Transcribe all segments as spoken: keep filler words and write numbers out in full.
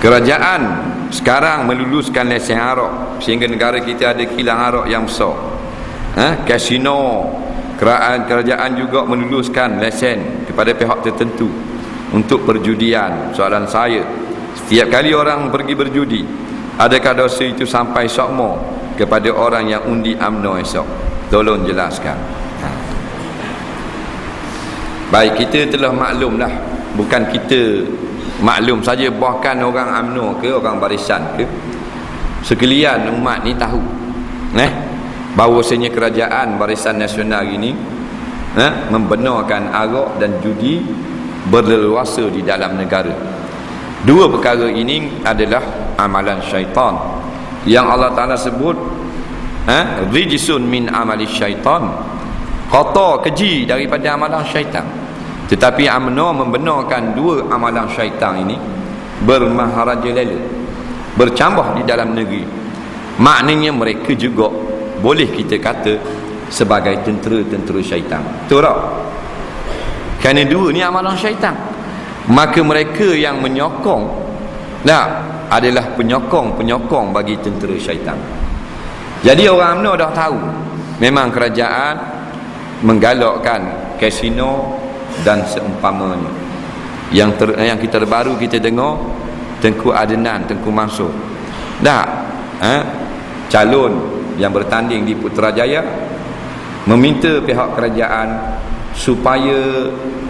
Kerajaan sekarang meluluskan lesen arak sehingga negara kita ada kilang arak yang besar. Ha? Kasino, kerajaan, kerajaan juga meluluskan lesen kepada pihak tertentu untuk perjudian. Soalan saya, setiap kali orang pergi berjudi, adakah dosa itu sampai sokmo kepada orang yang undi U M N O esok? Tolong jelaskan. Ha. Baik, kita telah maklumlah, bukan kita maklum saja, bahkan orang U M N O ke orang barisan ke, sekalian umat ni tahu eh bahawasanya kerajaan Barisan Nasional ini eh membenarkan arak dan judi berleluasa di dalam negara. Dua perkara ini adalah amalan syaitan yang Allah Ta'ala sebut eh rijsun min amali syaitan, kotor, keji daripada amalan syaitan. Tetapi U M N O membenarkan dua amalan syaitan ini bermaharajalela, bercambah di dalam negeri. Maknanya mereka juga boleh kita kata sebagai tentera-tentera syaitan. Betul tak? Kerana dua ni amalan syaitan, maka mereka yang menyokong nah, adalah penyokong-penyokong bagi tentera syaitan. Jadi orang U M N O dah tahu memang kerajaan menggalakkan kasino dan seumpamanya. Yang ter, yang kita baru kita dengar Tengku Adnan, Tengku Mansur dah eh, calon yang bertanding di Putrajaya meminta pihak kerajaan supaya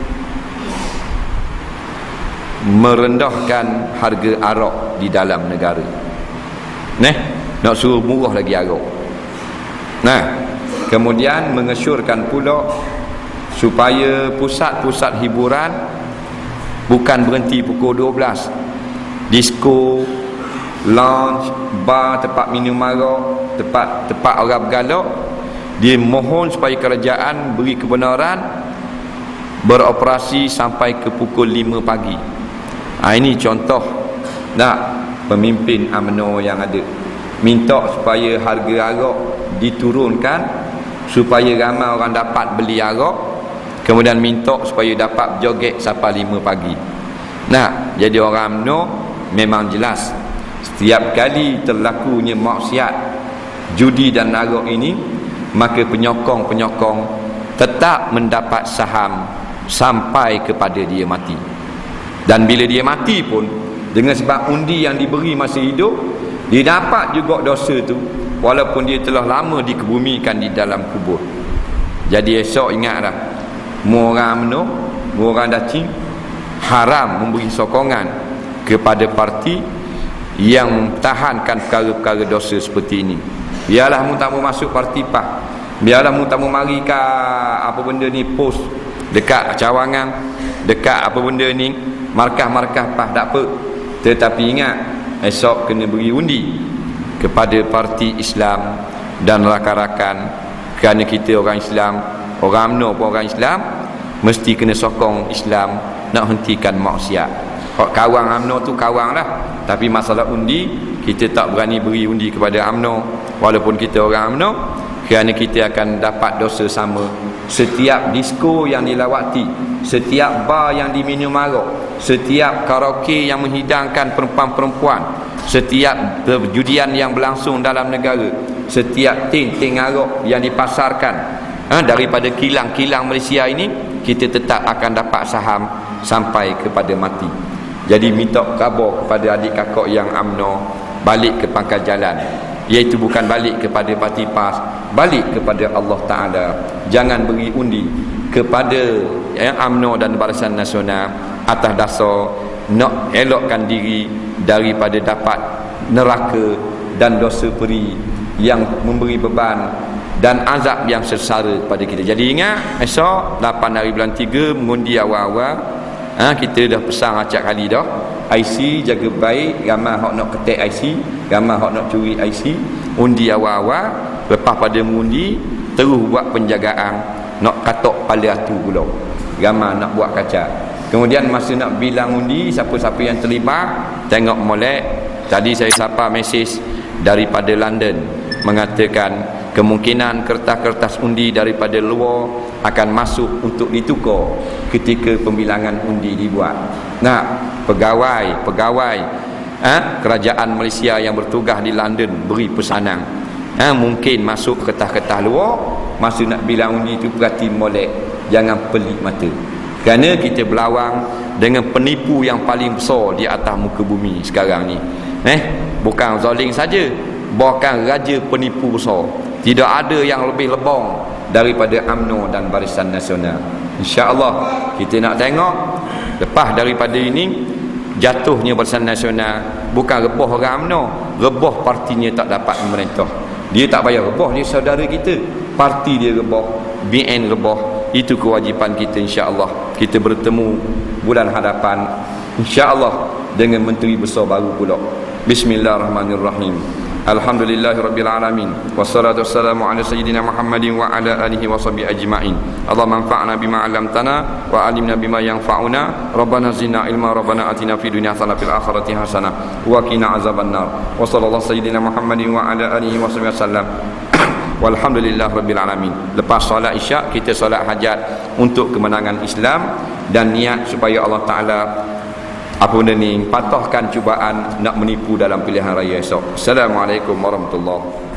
merendahkan harga arak di dalam negara. Neh, nak suruh murah lagi arak. Nah, kemudian mengesyorkan pula supaya pusat-pusat hiburan bukan berhenti pukul dua belas. Disko, lounge, bar, tempat minum arak, tempat tempat orang bergalak, dia mohon supaya kerajaan beri kebenaran beroperasi sampai ke pukul lima pagi. Ha, ini contoh nak pemimpin U M N O yang ada minta supaya harga arak diturunkan supaya ramai orang dapat beli arak, kemudian minta supaya dapat joget sampai lima pagi. Nah, jadi orang U M N O memang jelas setiap kali terlakunya maksiat judi dan arak ini, maka penyokong-penyokong tetap mendapat saham sampai kepada dia mati. Dan bila dia mati pun, dengan sebab undi yang diberi masa hidup, dia dapat juga dosa tu walaupun dia telah lama dikebumikan di dalam kubur. Jadi esok ingatlah, mu orang U M N O, mu orang dacing haram memberi sokongan kepada parti yang mempertahankan perkara-perkara dosa seperti ini. Biarlah mu tak mau masuk parti P A H, biarlah mu tak mau mari ke apa benda ni pos dekat cawangan, dekat apa benda ni markah-markah P A H, tak apa. Tetapi ingat, esok kena beri undi kepada parti Islam dan rakan-rakan, kerana kita orang Islam, orang U M N O pun orang Islam, mesti kena sokong Islam nak hentikan maksiat. Kalau kawang U M N O tu kawang lah, tapi masalah undi kita tak berani beri undi kepada U M N O walaupun kita orang U M N O, kerana kita akan dapat dosa sama. Setiap disko yang dilawati, setiap bar yang diminum arak, setiap karaoke yang menghidangkan perempuan-perempuan, setiap perjudian yang berlangsung dalam negara, setiap ting-ting arak yang dipasarkan ha, daripada kilang-kilang Malaysia ini, kita tetap akan dapat saham sampai kepada mati. Jadi minta khabar kepada adik kakak yang U M N O balik ke pangkal jalan, iaitu bukan balik kepada parti P A S, balik kepada Allah Ta'ala. Jangan beri undi kepada ya, U M N O dan Barisan Nasional atas dasar nak elokkan diri daripada dapat neraka dan dosa peri yang memberi beban dan azab yang sengsara pada kita. Jadi ingat, esok lapan hari bulan tiga mengundi awal-awal. Ha, kita dah pesan acak kali dah, I C jaga baik, ramai hak nak ketek I C, ramai hak nak curi I C. Undi awal-awal, lepas pada mengundi terus buat penjagaan, nak katok pala atu pula, ramai nak buat kaca. Kemudian masa nak bilang undi, siapa-siapa yang terlibat, tengok molek. Tadi saya sapa mesej daripada London mengatakan kemungkinan kertas-kertas undi daripada luar akan masuk untuk ditukar ketika pembilangan undi dibuat. Nah, pegawai, pegawai ha? Kerajaan Malaysia yang bertugas di London beri pesanan, ha? Mungkin masuk ketah-ketah luar, masa nak bilang undi tu perhati molek, jangan pelik mata, kerana kita berlawang dengan penipu yang paling besar di atas muka bumi sekarang ni. Eh, bukan zalim saja, bahkan raja penipu besar. Tidak ada yang lebih lebong daripada U M N O dan Barisan Nasional. InsyaAllah kita nak tengok lepas daripada ini jatuhnya Barisan Nasional, bukan rebah orang U M N O, rebah partinya tak dapat memerintah. Dia tak payah rebah, dia saudara kita, parti dia rebah, B N rebah. Itu kewajipan kita insya-Allah. Kita bertemu bulan hadapan insya-Allah dengan menteri besar baru pula. Bismillahirrahmanirrahim. Alhamdulillahirabbil alamin. Wassalatu wassalamu ala sayyidina Muhammadin wa ala alihi washabihi ajmain. Allahumma anfa'na bima 'allamtana wa 'allimna bima yanfa'una. Rabbana zidna ilma, Rabbana atina fid dunya hasanah fil akhirati hasanah wa qina azabannar. Wa sallallahu sayyidina Muhammadin wa ala alihi washabihi wasallam. Walhamdulillah rabbil alamin. Lepas solat isyak kita solat hajat untuk kemenangan Islam dan niat supaya Allah Taala apa benda ni patahkan cubaan nak menipu dalam pilihan raya esok. Assalamualaikum warahmatullahi